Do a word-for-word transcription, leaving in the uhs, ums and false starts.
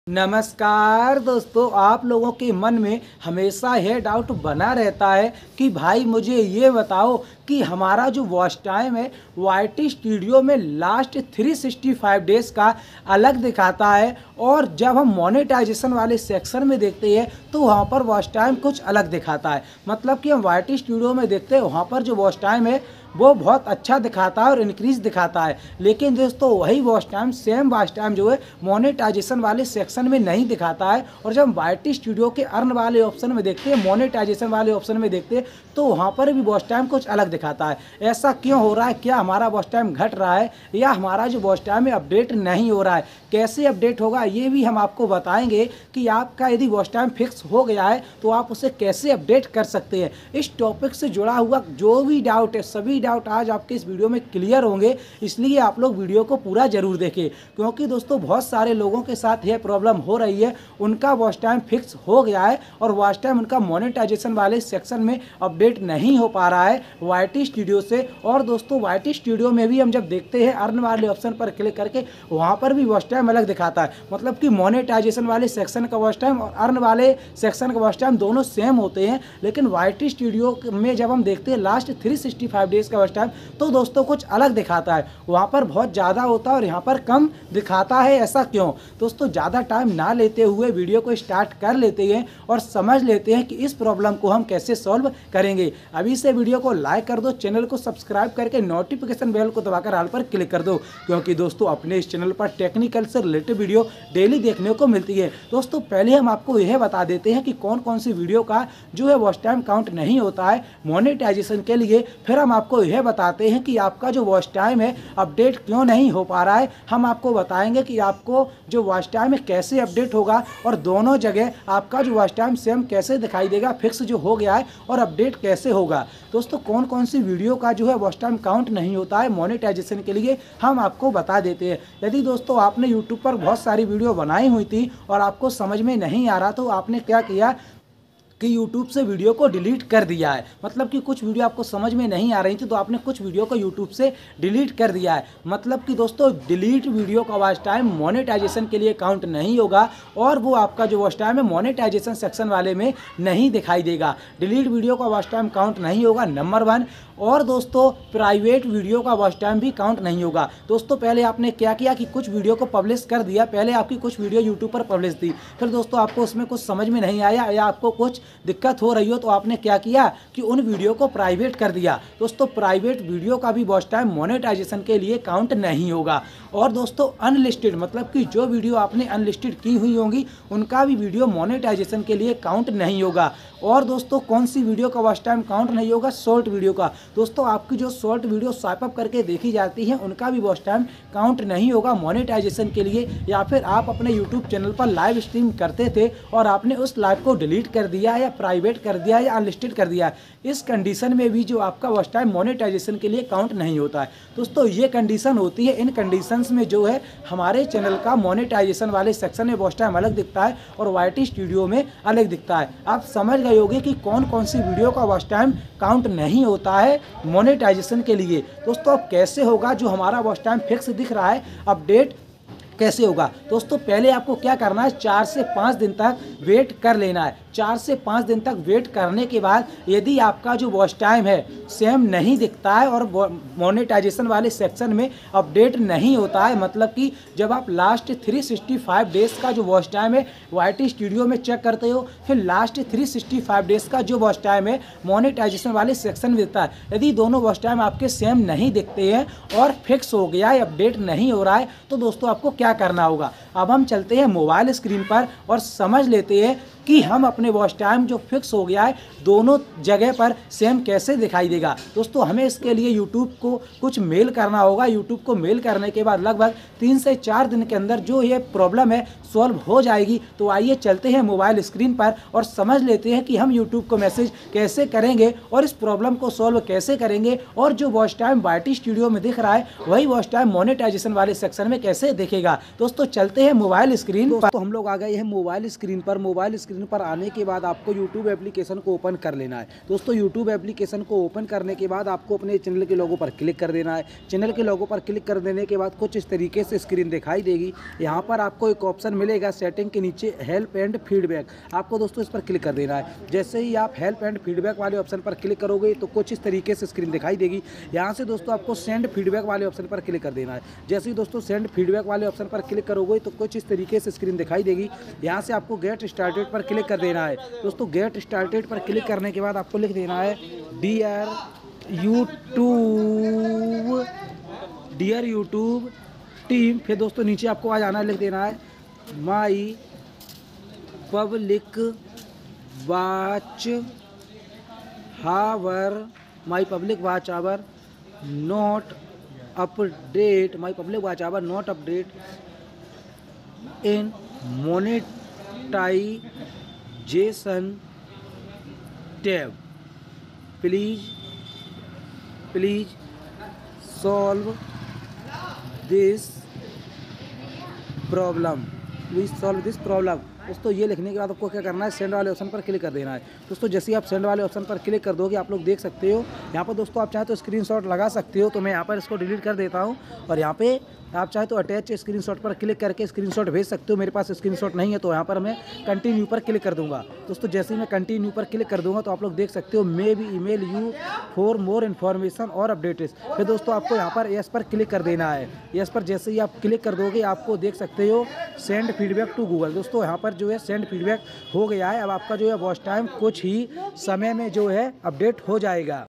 नमस्कार दोस्तों, आप लोगों के मन में हमेशा यह डाउट बना रहता है कि भाई मुझे ये बताओ कि हमारा जो वॉच टाइम है वाई टी स्टूडियो में last three sixty five days का अलग दिखाता है और जब हम मोनेटाइजेशन वाले सेक्शन में देखते हैं तो वहाँ पर वॉच टाइम कुछ अलग दिखाता है। मतलब कि हम वाई टी स्टूडियो में देखते हैं वहाँ पर जो वॉच टाइम है वो बहुत अच्छा दिखाता है और इंक्रीज दिखाता है, लेकिन दोस्तों वही watch time same watch time जो है मोनेटाइजेशन वाले सेक्शन में नहीं दिखाता है। और जब हम वाई टी स्टूडियो के अर्न वाले ऑप्शन में देखते हैं, मोनेटाइजेशन वाले ऑप्शन में देखते हैं तो वहाँ पर भी वॉच टाइम कुछ अलग दिखाता है। ऐसा क्यों हो रहा है? क्या हमारा वॉच टाइम घट रहा है या हमारा जो वॉच टाइम है अपडेट नहीं हो रहा है? कैसे अपडेट होगा ये भी हम आपको बताएंगे कि आपका यदि वॉच टाइम फिक्स हो गया है तो आप उसे कैसे अपडेट कर सकते हैं। इस टॉपिक से जुड़ा हुआ जो भी डाउट है सभी डाउट आज आपके इस वीडियो में क्लियर होंगे, इसलिए आप लोग वीडियो को पूरा जरूर देखें, क्योंकि दोस्तों बहुत सारे लोगों के साथ यह प्रॉब्लम हो रही है। उनका वॉच टाइम फिक्स हो गया है और वॉच टाइम उनका मोनेटाइजेशन वाले सेक्शन में अपडेट नहीं हो पा रहा है वाई टी स्टूडियो से। और दोस्तों वाई टी स्टूडियो में भी हम जब देखते हैं अर्न वाले ऑप्शन पर क्लिक करके वहाँ पर भी वॉच टाइम अलग दिखाता है। मतलब कि मोनेटाइजेशन वाले सेक्शन का वॉच टाइम और अर्न वाले सेक्शन का वॉच टाइम दोनों सेम होते हैं, लेकिन वाई टी स्टूडियो में जब हम देखते हैं last three sixty five days का वॉच टाइम तो दोस्तों कुछ अलग दिखाता है। वहाँ पर बहुत ज़्यादा होता है और यहाँ पर कम दिखाता है। ऐसा क्यों? दोस्तों ज़्यादा टाइम ना लेते हुए वीडियो को स्टार्ट कर लेते हैं और समझ लेते हैं कि इस प्रॉब्लम को हम कैसे सॉल्व करेंगे। अभी से वीडियो को लाइक कर दो, चैनल को सब्सक्राइब करके नोटिफिकेशन बेल को दबाकर ऑल पर क्लिक कर दो, क्योंकि दोस्तों अपने इस चैनल पर टेक्निकल से रिलेटेड वीडियो डेली देखने को मिलती है। दोस्तों पहले हम आपको यह बता देते हैं कि कौन कौन सी वीडियो का जो है वॉच टाइम काउंट नहीं होता है मोनेटाइजेशन के लिए। फिर हम आपको यह बताते हैं कि आपका जो वॉच टाइम है अपडेट क्यों नहीं हो पा रहा है। हम आपको बताएंगे कि आपको जो वॉच टाइम है कैसे अपडेट होगा और दोनों जगह आपका जो वॉच टाइम सेम कैसे दिखाई देगा, फिक्स जो हो गया है और अपडेट कैसे होगा। दोस्तों कौन कौन सी वीडियो का जो है वॉच टाइम काउंट नहीं होता है मोनेटाइजेशन के लिए हम आपको बता देते हैं। यदि दोस्तों आपने यूट्यूब पर बहुत सारी वीडियो बनाई हुई थी और आपको समझ में नहीं आ रहा तो आपने क्या किया कि YouTube से वीडियो को डिलीट कर दिया है। मतलब कि कुछ वीडियो आपको समझ में नहीं आ रही थी तो आपने कुछ वीडियो को YouTube से डिलीट कर दिया है। मतलब कि दोस्तों डिलीट वीडियो का वॉच टाइम मोनेटाइजेशन के लिए काउंट नहीं होगा और वो आपका जो वॉच टाइम है मोनेटाइजेशन सेक्शन वाले में नहीं दिखाई देगा। डिलीट वीडियो का वॉच टाइम काउंट नहीं होगा, नंबर वन। और दोस्तों प्राइवेट वीडियो का वॉच टाइम भी काउंट नहीं होगा। दोस्तों पहले आपने क्या किया कि कुछ वीडियो को पब्लिश कर दिया, पहले आपकी कुछ वीडियो यूट्यूब पर पब्लिश थी, फिर दोस्तों आपको उसमें कुछ समझ में नहीं आया या आपको कुछ दिक्कत हो रही हो तो आपने क्या किया कि उन वीडियो को प्राइवेट कर दिया। दोस्तों प्राइवेट वीडियो का भी वॉच टाइम मोनेटाइजेशन के लिए काउंट नहीं होगा। और दोस्तों अनलिस्टेड मतलब कि जो वीडियो आपने अनलिस्टेड की हुई होंगी उनका भी वीडियो मोनेटाइजेशन के लिए काउंट नहीं होगा। और दोस्तों कौन सी वीडियो का वॉच टाइम काउंट नहीं होगा? शॉर्ट वीडियो का। दोस्तों आपकी जो शॉर्ट वीडियो स्वाइप अप करके देखी जाती है उनका भी वॉच टाइम काउंट नहीं होगा मोनेटाइजेशन के लिए। या फिर आप अपने यूट्यूब चैनल पर लाइव स्ट्रीम करते थे और आपने उस लाइव को डिलीट कर दिया या प्राइवेट कर दिया या अनलिस्टेड कर दिया, इस कंडीशन में भी जो आपका वॉच टाइम मोनेटाइजेशन के लिए काउंट नहीं होता है। दोस्तों ये कंडीशन होती है, इन कंडीशंस में जो है हमारे चैनल का मोनेटाइजेशन वाले सेक्शन में वॉच टाइम अलग दिखता है और वाई टी स्टूडियो में अलग दिखता है। आप समझ गए होंगे कि कौन कौन सी वीडियो का वॉच टाइम काउंट नहीं होता है मोनेटाइजेशन के लिए। दोस्तों अब कैसे होगा जो हमारा वॉच टाइम फिक्स दिख रहा है अपडेट कैसे होगा? दोस्तों पहले आपको क्या करना है, चार से पाँच दिन तक वेट कर लेना है। चार से पाँच दिन तक वेट करने के बाद यदि आपका जो वॉच टाइम है सेम नहीं दिखता है और मोनेटाइजेशन वाले सेक्शन में अपडेट नहीं होता है, मतलब कि जब आप last three sixty five days का जो वॉच टाइम है वाई टी स्टूडियो में चेक करते हो, फिर last three sixty five days का जो वॉच टाइम है मोनेटाइजेशन वाले सेक्शन में दिखता है, यदि दोनों वॉच टाइम आपके सेम नहीं दिखते हैं और फिक्स हो गया है, अपडेट नहीं हो रहा है, तो दोस्तों आपको क्या करना होगा। अब हम चलते हैं मोबाइल स्क्रीन पर और समझ लेते हैं कि हम अपने वॉच टाइम जो फिक्स हो गया है दोनों जगह पर सेम कैसे दिखाई देगा। दोस्तों हमें इसके लिए यूट्यूब को कुछ मेल करना होगा। यूट्यूब को मेल करने के बाद लगभग तीन से चार दिन के अंदर जो ये प्रॉब्लम है सॉल्व हो जाएगी। तो आइए चलते हैं मोबाइल स्क्रीन पर और समझ लेते हैं कि हम यूट्यूब को मैसेज कैसे करेंगे और इस प्रॉब्लम को सॉल्व कैसे करेंगे और जो watch time Y T studio में दिख रहा है वही वॉच टाइम मोनेटाइजेशन वाले सेक्शन में कैसे दिखेगा। दोस्तों चलते हैं मोबाइल स्क्रीन पर। तो हम लोग आ गए हैं मोबाइल स्क्रीन पर। मोबाइल स्क्रीन पर आने के बाद आपको यूट्यूब एप्लीकेशन को ओपन कर लेना है। दोस्तों यूट्यूब एप्लीकेशन को ओपन करने के बाद आपको अपने चैनल के लोगो पर क्लिक कर देना है। चैनल के लोगो पर क्लिक कर देने के बाद कुछ इस तरीके से स्क्रीन दिखाई देगी। यहाँ पर आपको एक ऑप्शन मिलेगा सेटिंग के नीचे हेल्प एंड फीडबैक, आपको दोस्तों इस पर क्लिक कर देना है। जैसे ही आप हेल्प एंड फीडबैक वाले ऑप्शन पर क्लिक करोगे तो कुछ इस तरीके से स्क्रीन दिखाई देगी। यहाँ से दोस्तों आपको सेंड फीडबैक वाले ऑप्शन पर क्लिक कर देना है। जैसे ही दोस्तों सेंड फीडबैक वाले ऑप्शन पर क्लिक करोगे तो कुछ इस तरीके से स्क्रीन दिखाई देगी। यहाँ से आपको गेट स्टार्टेड पर क्लिक कर देना है। दोस्तों गेट स्टार्टेड पर क्लिक करने के बाद आपको लिख देना है dear YouTube, dear YouTube team. फिर दोस्तों नीचे आपको आ जाना है, लिख देना है my public watch hour, my public watch hour not update, my public watch hour not update in monetization tab, please please solve this problem, please solve this problem. दोस्तों ये लिखने के बाद आपको क्या करना है, सेंड वाले ऑप्शन पर क्लिक कर देना है। दोस्तों जैसे ही आप सेंड वाले ऑप्शन पर क्लिक कर दोगे आप लोग देख सकते हो यहाँ पर दोस्तों आप चाहे तो स्क्रीनशॉट लगा सकते हो। तो मैं यहाँ पर इसको डिलीट कर देता हूँ और यहाँ पे आप चाहे तो अटैच स्क्रीनशॉट पर क्लिक करके स्क्रीनशॉट भेज सकते हो। मेरे पास स्क्रीनशॉट नहीं है तो यहाँ पर मैं कंटिन्यू पर क्लिक कर दूंगा। दोस्तों जैसे ही मैं कंटिन्यू पर क्लिक कर दूंगा तो आप लोग देख सकते हो maybe email you for more information और अपडेट्स। फिर दोस्तों आपको यहाँ पर यस पर क्लिक कर देना है। यस पर जैसे ही आप क्लिक कर दोगे आपको देख सकते हो सेंड फीडबैक टू गूगल। दोस्तों यहाँ पर जो है सेंड फीडबैक हो गया है। अब आपका जो है वॉच टाइम कुछ ही समय में जो है अपडेट हो जाएगा।